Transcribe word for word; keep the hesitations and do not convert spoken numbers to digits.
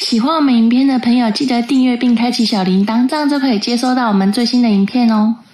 喜欢我们影片的朋友，记得订阅并开启小铃铛，这样就可以接收到我们最新的影片哦。